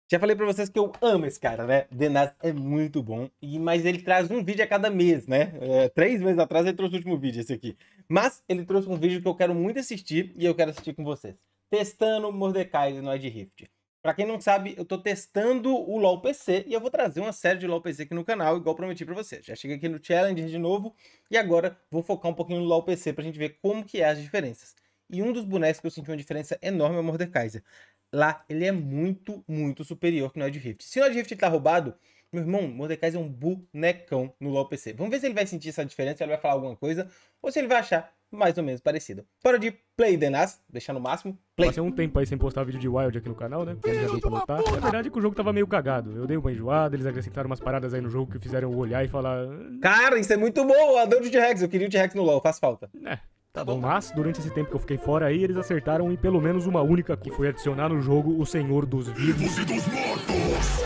Já falei pra vocês que eu amo esse cara, né? Denaz é muito bom, mas ele traz um vídeo a cada mês, né? 3 meses atrás ele trouxe o último vídeo, esse aqui. Mas ele trouxe um vídeo que eu quero muito assistir e eu quero assistir com vocês. Testando Mordekaiser no Wild Rift. Pra quem não sabe, eu tô testando o LoL PC e eu vou trazer uma série de LoL PC aqui no canal, igual prometi pra vocês. Já cheguei aqui no Challenger de novo e agora vou focar um pouquinho no LoL PC pra gente ver como que é as diferenças. E um dos bonecos que eu senti uma diferença enorme é o Mordekaiser. Lá, ele é muito, muito superior que no Wild Rift. Se o Wild Rift tá roubado, meu irmão, Mordekaiser é um bonecão no LoL PC. Vamos ver se ele vai sentir essa diferença, se ele vai falar alguma coisa, ou se ele vai achar mais ou menos parecido. Hora de play, Denaz, deixar no máximo. Play. Passei um tempo aí sem postar vídeo de Wild aqui no canal, né? Como já deu pra notar. Na verdade é que o jogo tava meio cagado. Eu dei uma enjoada, eles acrescentaram umas paradas aí no jogo que fizeram eu olhar e falar... Cara, isso é muito bom, eu adoro o T-Rex, eu queria o T-Rex no LoL, faz falta. Tá bom. Mas, durante esse tempo que eu fiquei fora aí, eles acertaram em pelo menos uma única coisa, que foi adicionar no jogo o Senhor dos Vivos e dos Mortos.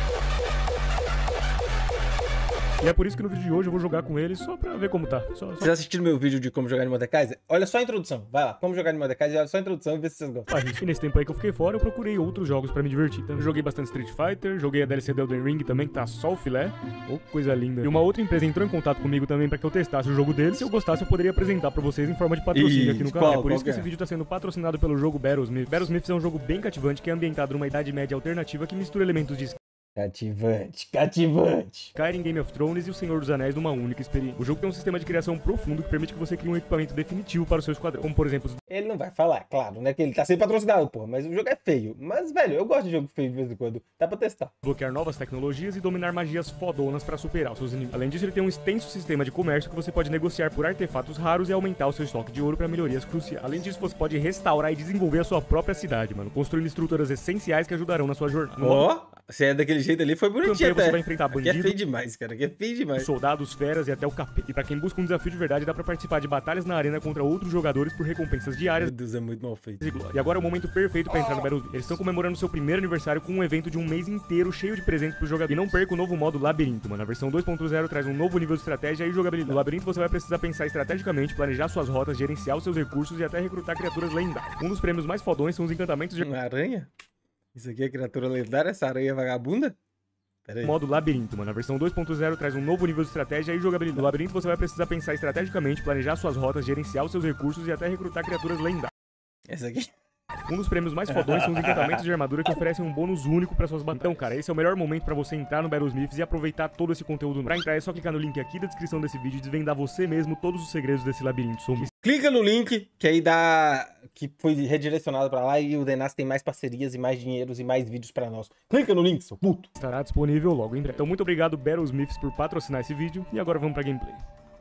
E é por isso que no vídeo de hoje eu vou jogar com eles só pra ver como tá. Vocês assistiram meu vídeo de como jogar de Mordekaiser? Olha só a introdução, vai lá, como jogar de Mordekaiser, olha só a introdução e vê se vocês gostam. E nesse tempo aí que eu fiquei fora, eu procurei outros jogos pra me divertir. Então, eu joguei bastante Street Fighter, joguei a DLC do Elden Ring também, que tá só o filé. Oh, coisa linda. E uma outra empresa entrou em contato comigo também pra que eu testasse o jogo deles. Se eu gostasse, eu poderia apresentar pra vocês em forma de patrocínio aqui no canal. É por isso que esse vídeo tá sendo patrocinado pelo jogo Battlesmith. Battlesmith é um jogo bem cativante que é ambientado numa idade média alternativa que mistura elementos de Cativante, cativante. Skyrim, Game of Thrones e O Senhor dos Anéis numa única experiência. O jogo tem um sistema de criação profundo que permite que você crie um equipamento definitivo para o seu esquadrão, como por exemplo... Ele não vai falar, claro, né, que ele tá sendo patrocinado, pô, mas o jogo é feio. Mas, velho, eu gosto de jogo feio de vez em quando, dá pra testar. Bloquear novas tecnologias e dominar magias fodonas para superar os seus inimigos. Além disso, ele tem um extenso sistema de comércio que você pode negociar por artefatos raros e aumentar o seu estoque de ouro para melhorias cruciais. Além disso, você pode restaurar e desenvolver a sua própria cidade, mano, construindo estruturas essenciais que ajudarão na sua jornada. Ó, se é daquele jeito ali, foi bonitinho. Você vai enfrentar bandidos, aqui é feio demais, cara. Aqui é feio demais. Soldados, feras e até o capeta. E pra quem busca um desafio de verdade, dá pra participar de batalhas na arena contra outros jogadores por recompensas diárias. Meu Deus, é muito mal feito. E agora é o momento perfeito pra entrar no Battlesmith. Eles estão comemorando seu primeiro aniversário com um evento de um mês inteiro cheio de presentes pros jogadores. E não perca o novo modo Labirinto, mano. A versão 2.0 traz um novo nível de estratégia e jogabilidade. No Labirinto você vai precisar pensar estrategicamente, planejar suas rotas, gerenciar os seus recursos e até recrutar criaturas lendárias. Um dos prêmios mais fodões são os encantamentos de... Uma aranha? Isso aqui é criatura lendária? Essa aranha vagabunda? Modo Labirinto, mano. A versão 2.0 traz um novo nível de estratégia e jogabilidade. No Labirinto você vai precisar pensar estrategicamente, planejar suas rotas, gerenciar os seus recursos e até recrutar criaturas lendárias. Essa aqui? Um dos prêmios mais fodões são os encantamentos de armadura que oferecem um bônus único para suas batalhas. Então, cara, esse é o melhor momento para você entrar no Battlesmith e aproveitar todo esse conteúdo. Pra entrar é só clicar no link aqui da descrição desse vídeo e desvendar você mesmo todos os segredos desse labirinto. Clica no link que aí dá... que foi redirecionado pra lá e o Denaz tem mais parcerias e mais dinheiros e mais vídeos pra nós. Clica no link, seu puto. Estará disponível logo em breve. Então, muito obrigado, Battlesmiths, por patrocinar esse vídeo. E agora vamos pra gameplay.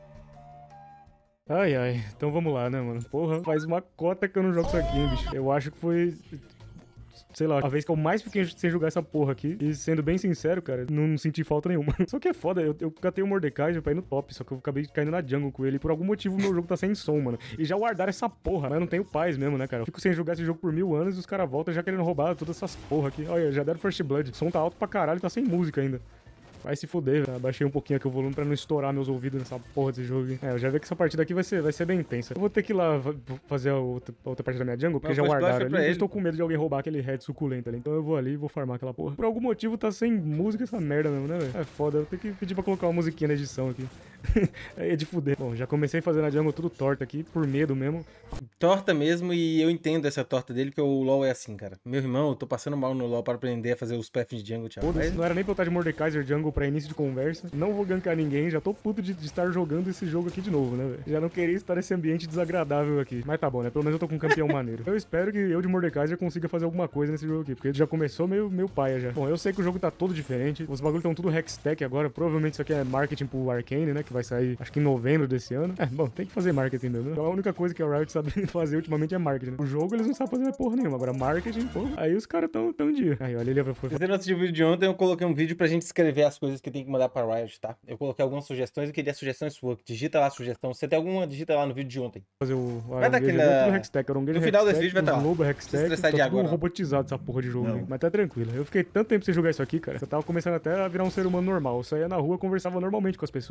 Ai, ai. Então vamos lá, né, mano? Porra, faz uma cota que eu não jogo isso aqui, hein, bicho. Eu acho que foi... sei lá, a vez que eu mais fiquei sem jogar essa porra aqui. E sendo bem sincero, cara, não senti falta nenhuma. Só que é foda, eu catei o Mordekaiser pra ir no top, só que eu acabei caindo na jungle com ele. E por algum motivo meu jogo tá sem som, mano. E já guardaram essa porra, né? Eu não tenho paz mesmo, né, cara? Eu fico sem jogar esse jogo por 1000 anos e os caras voltam já querendo roubar todas essas porra aqui. Olha, já deram First Blood. O som tá alto pra caralho e tá sem música ainda. Vai se fuder, velho. Baixei um pouquinho aqui o volume pra não estourar meus ouvidos nessa porra desse jogo. Eu já vi que essa partida aqui vai ser bem intensa. Eu vou ter que ir lá fazer a outra partida da minha jungle, porque já guardaram ali. Eu estou com medo de alguém roubar aquele head suculento ali. Então eu vou ali e vou farmar aquela porra. Por algum motivo tá sem música essa merda mesmo, né, velho? É foda. Eu tenho que pedir pra colocar uma musiquinha na edição aqui. Aí é de fuder. Bom, já comecei fazendo a jungle tudo torta aqui, por medo mesmo. Torta mesmo, e eu entendo essa torta dele, porque o LoL é assim, cara. Meu irmão, eu tô passando mal no LoL para aprender a fazer os paths de jungle, Thiago. Mas... não era nem pra eu estar de Mordekaiser jungle pra início de conversa. Não vou gankar ninguém, já tô puto de estar jogando esse jogo aqui de novo, né, velho? Já não queria estar nesse ambiente desagradável aqui. Mas tá bom, né? Pelo menos eu tô com um campeão maneiro. Eu espero que eu de Mordekaiser consiga fazer alguma coisa nesse jogo aqui, porque ele já começou meio paia já. Bom, eu sei que o jogo tá todo diferente. Os bagulhos estão tudo Hextech agora. Provavelmente isso aqui é marketing pro Arcane, né? Que vai sair, acho que em novembro desse ano. Bom, tem que fazer marketing mesmo, né? Então a única coisa que a Riot sabe fazer ultimamente é marketing, né? O jogo eles não sabem fazer porra nenhuma. Agora marketing, pô, aí os caras tão em dia. Aí, olha, ele foi... Se você não assistiu o vídeo de ontem, eu coloquei um vídeo pra gente escrever as coisas que tem que mandar pra Riot, tá? Eu coloquei algumas sugestões, eu queria sugestões suas. Digita lá a sugestão. Se você tem alguma, digita lá no vídeo de ontem. Fazer o... vai daqui no final desse vídeo vai estar lá. Lobo Hextech, tá tudo robotizado essa porra de jogo, né? Mas tá tranquilo. Eu fiquei tanto tempo sem jogar isso aqui, cara. Eu tava começando até a virar um ser humano normal. Eu saía na rua, conversava normalmente com as pessoas. Não usava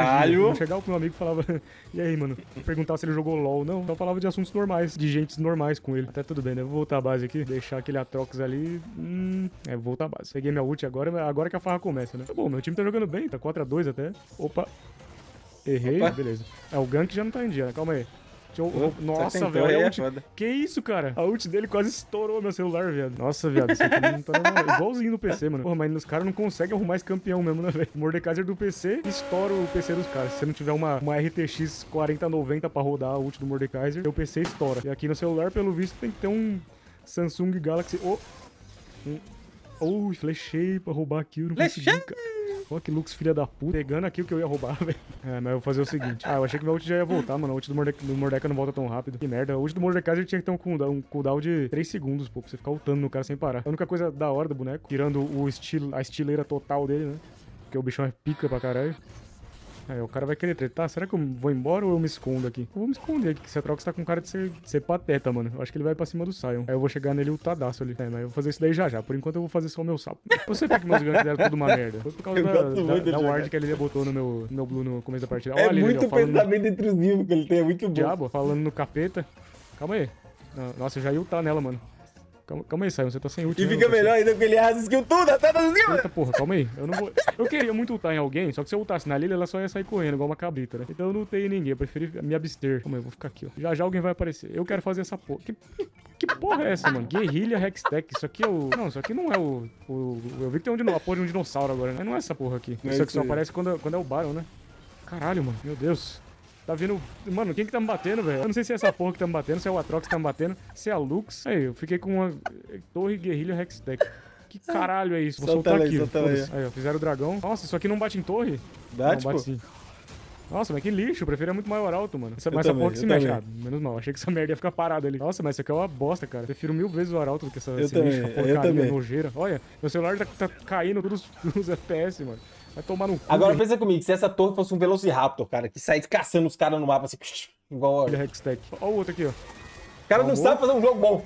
Caralho. Eu chegava pro meu amigo e falava, e aí, mano? Perguntava se ele jogou LOL. Não, eu falava de assuntos normais, de gentes normais com ele. Até tudo bem, né? Vou voltar à base aqui, deixar aquele Atrox ali. Vou voltar à base. Peguei minha ult agora que a farra começa, né? Tá bom, meu time tá jogando bem, tá 4-2 até. Opa. Errei, beleza. O gank já não tá em dia, né? Calma aí. Nossa, velho. Que isso, cara? A ult dele quase estourou meu celular, viado. Nossa, viado. Isso aqui não tá igualzinho no PC, mano. Porra, mas os caras não conseguem arrumar esse campeão mesmo, né, velho? O Mordekaiser do PC estoura o PC dos caras. Se você não tiver uma RTX 4090 pra rodar a ult do Mordekaiser, o PC estoura. E aqui no celular, pelo visto, tem que ter um Samsung Galaxy... Flechei pra roubar aqui, eu não consegui, cara. Ó, que Lux, filha da puta. Pegando aqui o que eu ia roubar, velho. Mas eu vou fazer o seguinte. Eu achei que minha ult já ia voltar, mano. A ult do Mordekaiser não volta tão rápido. Que merda. A ult do Mordekaiser tinha que ter um cooldown de 3 segundos, pô. Pra você ficar ultando no cara sem parar. A única coisa da hora do boneco, tirando a estileira total dele, né? Porque o bichão é pica pra caralho. Aí, o cara vai querer tretar. Será que eu vou embora ou eu me escondo aqui? Eu vou me esconder aqui, que esse Atrox tá com cara de ser pateta, mano. Eu acho que ele vai pra cima do Sion. Aí eu vou chegar nele ultadaço ali. Mas eu vou fazer isso daí já. Por enquanto eu vou fazer só o meu sapo. Eu sei que meus ganks deram tudo uma merda. Foi por causa da ward que a Lilia botou no meu blue no começo da partida. É muito pensamento intrusivo que ele tem, é muito bom. Diabo, falando no capeta. Calma aí. Nossa, eu já ia ultar nela, mano. Calma aí, Sion, você tá sem ult. E fica melhor ainda com ele arrasa skill tudo, até das skills. Eita porra, calma aí. Eu não vou... Eu queria muito ultar em alguém, só que se eu ultasse na Lilia, ela só ia sair correndo, igual uma cabrita, né? Então eu não ultei em ninguém, eu preferi me abster. Calma aí, eu vou ficar aqui, ó. Já alguém vai aparecer. Eu quero fazer essa porra. Que porra é essa, mano? Guerrilha Hextech. Isso aqui é o... Não, isso aqui não é o... Eu vi que tem a porra de um dinossauro agora, né? Mas não é essa porra aqui. Isso aqui só aparece quando é o Baron, né? Caralho, mano. Meu Deus. Tá vindo... Mano, quem que tá me batendo, velho? Eu não sei se é essa porra que tá me batendo, se é o Atrox que tá me batendo, se é a Lux. Aí, eu fiquei com uma torre guerrilha Hextech. Que caralho é isso? Vou soltar aqui. Aí, ó, fizeram o dragão. Nossa, isso aqui não bate em torre? Bate, não, bate sim. Nossa, mas que lixo, eu preferia muito maior alto, mano. Mas essa porra que se mexe. Menos mal, achei que essa merda ia ficar parada ali. Nossa, mas isso aqui é uma bosta, cara. Prefiro 1000 vezes o Arauto do que esse lixo, porcaria nojeira. Olha, meu celular tá caindo todos os FPS, mano. Vai tomar no cu. Agora pensa comigo, se essa torre fosse um Velociraptor, cara, que saísse caçando os caras no mapa assim, igual... Hextech. Olha o outro aqui, ó. O cara não sabe fazer um jogo bom.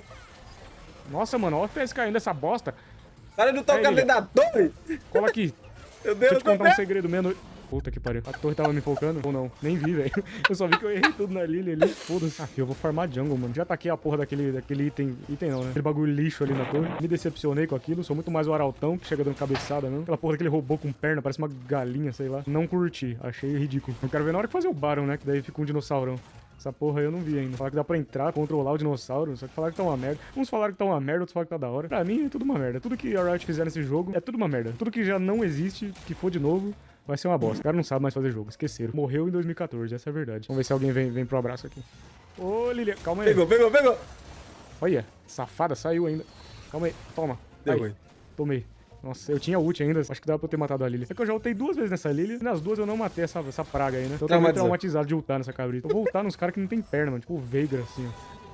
Nossa, mano, olha o FPS caindo dessa bosta. O cara não toca dentro da torre. Cola aqui. Meu Deus, deixa eu te contar um segredo, meia-noite. Puta que pariu. A torre tava me focando? Ou não? Nem vi, velho. Eu só vi que eu errei tudo na Lilia ali. Foda-se. Ah, filho, eu vou farmar jungle, mano. Já taquei a porra daquele item. Item não, né? Aquele bagulho lixo ali na torre. Me decepcionei com aquilo. Sou muito mais o Arautão, que chega dando cabeçada, não. Aquela porra daquele robô com perna, parece uma galinha, sei lá. Não curti. Achei ridículo. Eu quero ver na hora que fazer o Baron, né? Que daí fica um dinossaurão. Essa porra aí eu não vi ainda. Falaram que dá pra entrar, controlar o dinossauro. Só que falaram que tá uma merda. Uns falaram que tá uma merda, outros falaram que tá da hora. Pra mim é tudo uma merda. Tudo que a Riot fizer nesse jogo é tudo uma merda. Tudo que já não existe, que for de novo, vai ser uma bosta. O cara não sabe mais fazer jogo. Esqueceram. Morreu em 2014, essa é a verdade. Vamos ver se alguém vem pro abraço aqui. Ô, Lilia, calma aí. Pegou. Olha, safada, saiu ainda. Calma aí, toma. Aí, tomei. Nossa, eu tinha ult ainda, acho que dava pra eu ter matado a Lilia. É que eu já ultei 2 vezes nessa Lilia, e nas 2 eu não matei essa praga aí, né? Então eu tô meio traumatizado de ultar nessa cabrita. Eu vou ultar nos caras que não tem perna, mano. Tipo o Veigar, assim,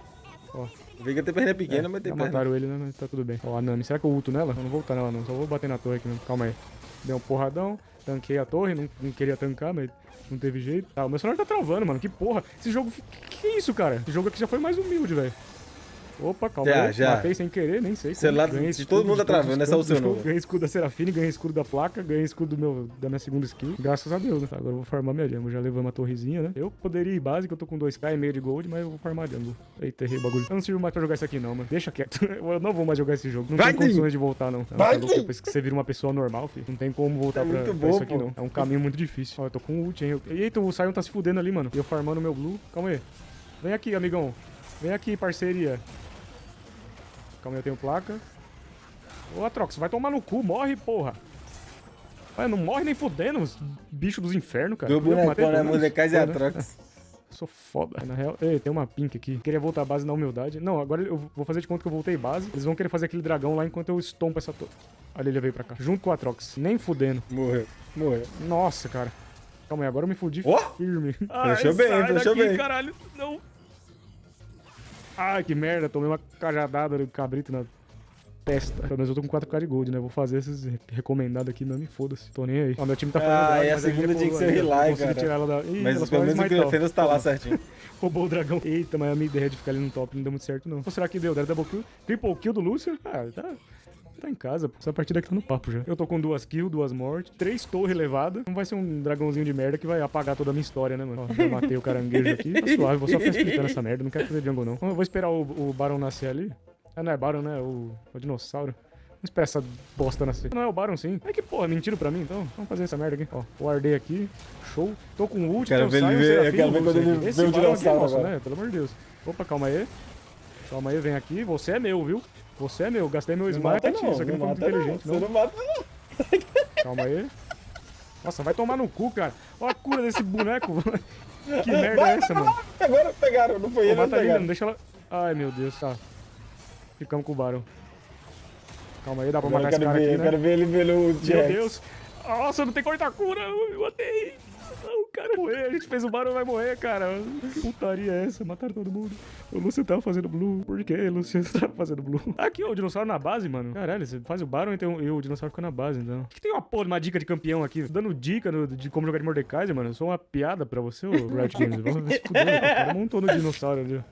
ó. O Veigar tem perna pequena, mas tem perna. Mataram ele, né? Mas tá tudo bem. Ó, a Nami, será que eu ulto nela? Eu não vou ultar nela, não. Só vou bater na torre aqui, mesmo. Calma aí. Deu um porradão, tanquei a torre, não queria tancar, mas não teve jeito. Ah, o meu celular tá travando, mano. Que porra. Esse jogo... Que é isso, cara? Esse jogo aqui já foi mais humilde, velho. Opa, calma aí. Já. Matei sem querer, nem sei. Celular de todo mundo tá travando, essa é o seu nome. Ganhei escudo da Serafine, ganhei escudo da placa, ganhei escudo da minha segunda skill. Graças a Deus, né? Agora eu vou farmar minha jungle. Já levamos a torrezinha, né? Eu poderia ir básico, eu tô com 2k e meio de gold, mas eu vou farmar jungle. Eita, errei o bagulho. Eu não sirvo mais pra jogar isso aqui não, mano. Deixa quieto. Eu não vou mais jogar esse jogo. Não tem condições de voltar, não. Depois que você vira uma pessoa normal, filho. Não tem como voltar pra isso aqui, não. É um caminho muito difícil. Ó, eu tô com ult, hein? Eita, o Sion tá se fudendo ali, mano. E eu farmando meu blue. Calma aí. Vem aqui, amigão. Vem aqui, parceria. Calma aí, eu tenho placa. Ô, Atrox, vai tomar no cu, morre, porra. Olha, não morre nem fudendo, bicho dos infernos, cara. Do boneco, né? Mordekaiser e Atrox. Sou foda. Na real, ei, tem uma pink aqui. Queria voltar à base na humildade. Não, agora eu vou fazer de conta que eu voltei base. Eles vão querer fazer aquele dragão lá enquanto eu estompo essa torre. Olha, ele veio pra cá. Junto com o Atrox. Nem fudendo. Morreu. Nossa, cara. Calma aí, agora eu me fudi firme. Deixou bem. Caralho. Não. Ai, que merda. Tomei uma cajadada do cabrito na testa. Pelo menos eu tô com 4k de gold, né? Vou fazer esses recomendados aqui, não me foda-se. Tô nem aí. Ó, meu time tá fazendo é a segunda tinha que ser Relay, cara. Tirar ela da... Ih, mas pelo menos o Grafenas tá lá certinho. Roubou o dragão. Eita, mas a minha ideia de ficar ali no top não deu muito certo, não. Ou será que deu? Deram double kill? Triple kill do Lucian? Ah, tá... Tá em casa, pô. Essa partida aqui tá no papo já. Eu tô com 2 kills, 2 mortes, 3 torres levadas. Não vai ser um dragãozinho de merda que vai apagar toda a minha história, né, mano? Ó, já matei o caranguejo aqui. Tá suave, vou só ficar explicando essa merda. Não quero fazer jungle, não. Eu vou esperar o Baron nascer ali. Ah, não é Baron, né? O dinossauro. Vamos esperar essa bosta nascer. Não é o Baron, sim. É que, porra, mentiram pra mim, então. Vamos fazer essa merda aqui. Ó, guardei aqui. Show. Tô com ult, Quero ver ele ver, eu quero ver quando ele vê o dinossauro agora. Né? Pelo amor de Deus. Opa, calma aí. Calma aí, vem aqui. Você é meu, viu? Você é meu. Gastei meu smite. Isso aqui não foi muito inteligente, não. Você não mata, não. Calma aí. Nossa, vai tomar no cu, cara. Olha a cura desse boneco. Que merda é essa, mano? Agora pegaram, não foi ele, mata ali, não deixa ela... Ai, meu Deus, tá. Ficamos com o Baron. Calma aí, dá pra matar esse cara aqui, né? Eu quero ver ele pelo T-Rex. Meu Deus. Nossa, não tem corta-cura. Eu matei. O cara morreu. A gente fez o Baron, vai morrer, cara. Que putaria é essa? Mataram todo mundo. O Lúcio tava fazendo blue. Por que o Lúcio tava fazendo blue? Aqui, ó, o dinossauro na base, mano. Caralho, você faz o Baron e o dinossauro fica na base, então. Que tem uma dica de campeão aqui? Dando dica de como jogar de Mordekaiser, mano. Eu sou uma piada pra você, ô Riot Games. Vamos se fuder, o cara montou no dinossauro ali.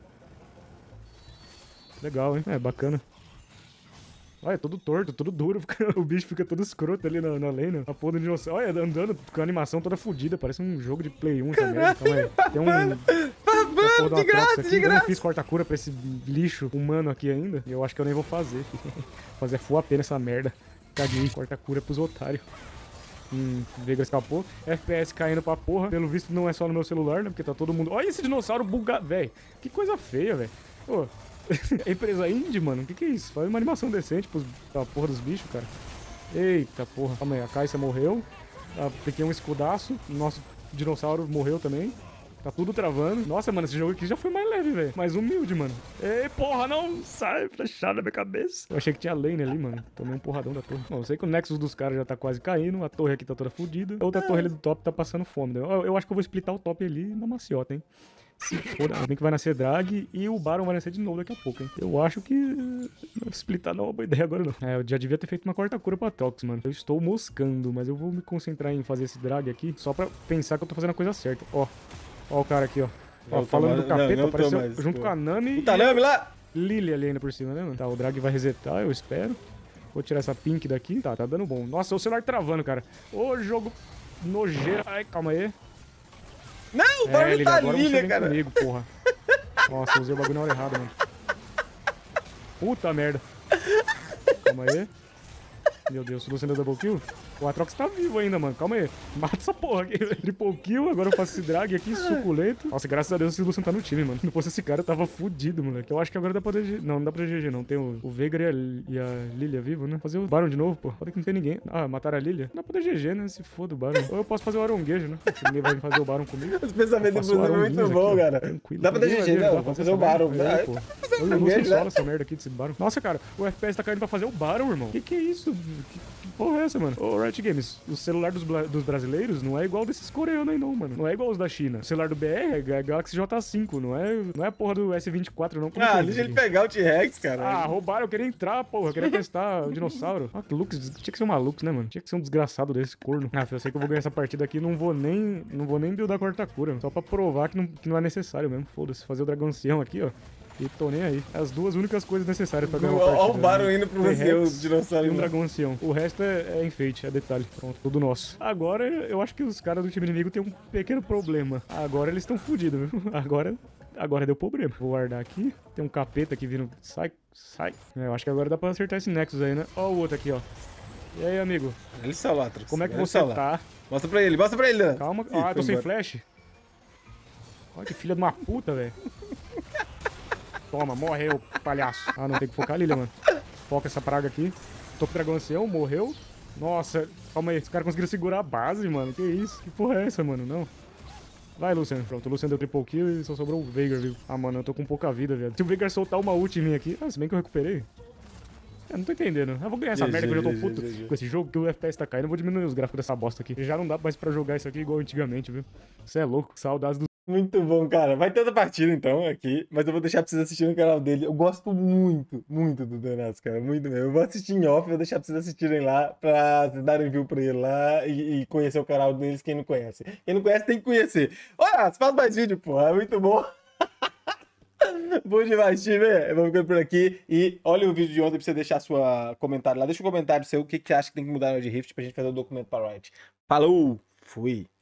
Legal, hein? É, bacana. Olha, é todo torto, todo duro, o bicho fica todo escroto ali na lane. A porra do dinossauro, olha, andando com a animação toda fodida, parece um jogo de Play 1 essa merda. Calma aí, tem Vamos, de graça, de graça. Eu não fiz corta-cura pra esse lixo humano aqui ainda, e eu acho que eu nem vou fazer, filho. Fazer full AP nessa merda. Caguei, corta-cura pros otários. Veigar escapou. FPS caindo pra porra. Pelo visto não é só no meu celular, né, porque tá todo mundo... Olha esse dinossauro bugado, velho. Que coisa feia, velho. Ô... É empresa indie, mano? O que é isso? Faz uma animação decente pra porra dos bichos, cara. Eita porra. Calma aí, a Kai'Sa morreu. Apliquei um escudaço. Nosso dinossauro morreu também. Tá tudo travando. Nossa, mano, esse jogo aqui já foi mais leve, velho. Mais humilde, mano. Ei, porra, não! Sai, flechado na minha cabeça. Eu achei que tinha lane ali, mano. Tomei um porradão da torre. Bom, eu sei que o Nexus dos caras já tá quase caindo. A torre aqui tá toda fodida. A outra torre ali do top tá passando fome. Né? Eu acho que eu vou splitar o top ali na maciota, hein? Se for, bem que vai nascer drag e o Baron vai nascer de novo daqui a pouco, hein? Eu acho que splitar não é uma boa ideia agora, não. É, eu já devia ter feito uma corta-cura pra Tox, mano. Eu estou moscando, mas eu vou me concentrar em fazer esse drag aqui só pra pensar que eu tô fazendo a coisa certa. Ó o cara aqui, ó. Ó, falando do capeta, apareceu mais, junto com a Nami e Nami lá! Lily ali ainda por cima, né, mano? Tá, o drag vai resetar, eu espero. Vou tirar essa pink daqui. Tá dando bom. Nossa, o celular travando, cara. Ô, jogo nojeiro. Ai, calma aí. Não, o Baron tá Lilia, cara. Comigo, porra. Nossa, usei o bagulho na hora errada, mano. Puta merda. Calma aí. Meu Deus, o Luciano deu double kill? O Atrox tá vivo ainda, mano. Calma aí. Mata essa porra aqui. Triple kill, agora eu faço esse drag aqui, suculento. Nossa, graças a Deus esse Luciano tá no time, mano. Se não fosse esse cara, eu tava fudido, moleque. Eu acho que agora dá pra GG. Não dá pra GG, não. Tem o Veigar e a Lilia vivo, né? Fazer o Baron de novo, pô. Pode que não tem ninguém. Ah, mataram a Lilia? Dá pra GG, né? Se foda o Baron. Ou eu posso fazer o aronguejo, né? Se ninguém vai fazer o Baron comigo. Os pensamentos do Bruno é muito bom, cara. Tranquilo. Dá pra GG, não. Dá pra fazer o Baron. Eu não solo essa merda aqui desse Baron. Nossa, cara, o FPS tá caindo pra fazer o Baron, irmão. Que é isso? Que porra é essa, mano? Ô, Riot Games, o celular dos brasileiros não é igual desses coreanos aí, não, mano. Não é igual os da China. O celular do BR é Galaxy J5, não é a porra do S24, não. Deixa ele pegar o T-Rex, cara. Ah, roubaram, eu queria entrar, porra. Eu queria testar o dinossauro. Ah, que Lux, tinha que ser um maluco, né, mano? Tinha que ser um desgraçado desse corno. Ah, eu sei que eu vou ganhar essa partida aqui e não vou nem buildar corta-cura. Só pra provar que não é necessário mesmo. Foda-se, fazer o dragão ancião aqui, ó. E tô nem aí. As duas únicas coisas necessárias pra ganhar uma partida. Olha o Baron indo pro ancião, o dinossauro. E um dragão ancião. O resto é enfeite, é detalhe. Pronto, tudo nosso. Agora, eu acho que os caras do time inimigo tem um pequeno problema. Agora eles estão fodidos, viu? Agora deu problema. Vou guardar aqui. Tem um capeta aqui vindo. Sai. Eu acho que agora dá pra acertar esse Nexus aí, né? Ó o outro aqui, ó. E aí, amigo? Ele está lá, Atrox. Como é que você tá? Mostra pra ele, né? Calma. Ah, tô sem flash. Olha que filha de uma puta, velho. Toma, morreu, palhaço. Ah, não, tem que focar a Lilia, mano. Foca essa praga aqui. Tô com o dragão ancião, morreu. Nossa, calma aí. Os caras conseguiram segurar a base, mano. Que isso? Que porra é essa, mano? Não. Vai, Lucian. Pronto, o Lucian deu triple kill e só sobrou o Veigar, viu? Ah, mano, eu tô com pouca vida, velho. Se o Veigar soltar uma ult em mim aqui... Ah, se bem que eu recuperei. Não tô entendendo. Eu vou ganhar essa merda que eu já tô puto com esse jogo, que o FPS tá caindo. Eu vou diminuir os gráficos dessa bosta aqui. Já não dá mais pra jogar isso aqui igual antigamente, viu? Você é louco. Saudades do... Muito bom, cara. Vai ter outra partida, então, aqui. Mas eu vou deixar pra vocês assistirem no canal dele. Eu gosto muito do Donatos, cara. Muito mesmo. Eu vou assistir em off, vou deixar pra vocês assistirem lá, pra vocês darem view pra ele lá e conhecer o canal deles, quem não conhece. Quem não conhece tem que conhecer. Olha, faz mais vídeo, porra. É muito bom. Bom demais, time. Vamos ficando por aqui. E olha o vídeo de ontem pra você deixar sua comentário lá. Deixa um comentário seu, o que você acha que tem que mudar de Rift pra gente fazer o documento pra Riot. Falou! Fui!